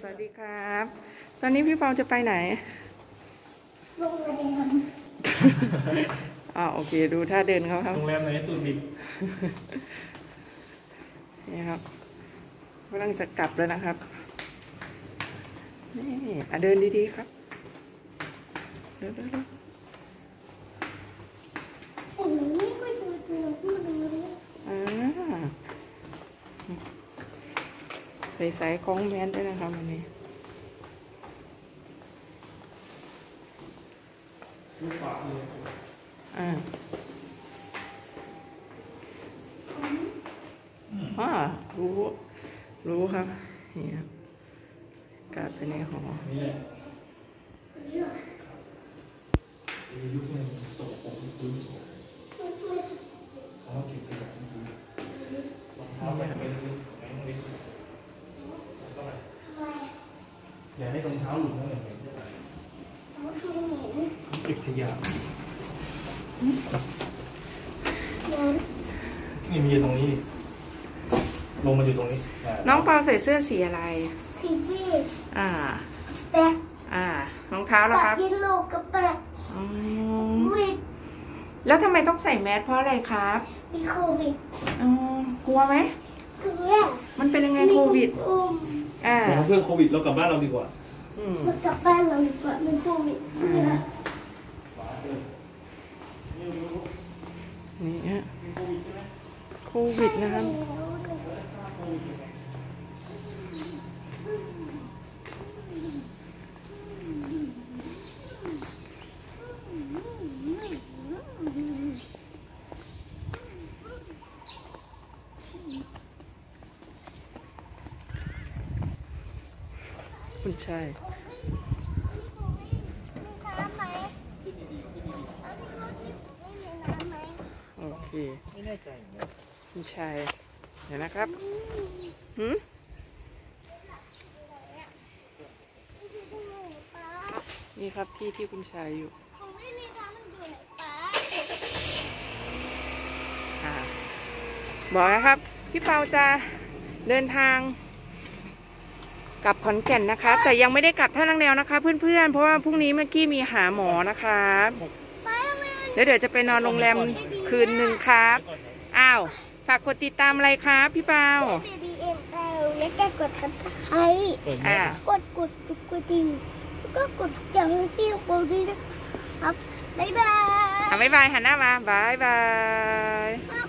วัสดีครับตอนนี้พี่เปาจะไปไหนโรงแรมโอเคดูท่าเดินเขาครับโรงแรมไหนตูดิบนี่ครับกำลังจะกลับแล้วนะครับนี่เดินดีๆครับเดินโอ้โหนี่ก็ตัวพูดเลยใส่ของแมนด้วยนะครับวันนี้ดูฝาเลยรู้ครับนี่ครับกลับไปในหอนี่แหละยุคนึงสกปรกพื้นสกเขาเก็บขยะพื้นรองเท้าใส่ไปลึกๆแข็งเล็กก็ไปอย่าให้รองเท้าหลุดนั่นเองเก็บขยะนี่มีตรงนี้ลงมาอยู่ตรงนี้น้องเปาใส่เสื้อสีอะไรสีบีแปะรองเท้าแล้วครับยินโลกับแปะวิดแล้วทำไมต้องใส่แมสเพราะอะไรครับมีโควิดกลัวไหมกลัวมันเป็นยังไงโควิดเพื่อนโควิดเรากลับบ้านเราดีกว่าเรากลับบ้านเราดีกว่าเป็นโควิดนี่ฮะโควิดนะครับคุณชายโอเคไม่แน่ใจคุณชายเดี๋ยวนะครับนี่ครับที่คุณชายอยู่บอกนะครับพี่เปาจะเดินทางกลับขอนแก่นนะครับแต่ยังไม่ได้กลับท่านังแนวนะคะเพื่อนๆเพราะว่าพรุ่งนี้เมื่อกี้มีหาหมอนะครับแล้วเดี๋ยวจะไปนอนโรงแรมคืนหนึ่งครับฝากกดติดตามอะไรครับพี่เปาแล้วก็กดซับสไครต์กดกระดิ่งแล้วก็กดอย่างที่โปรดีนะครับบ๊ายบายบ๊ายบายหันหน้ามาบ๊ายบาย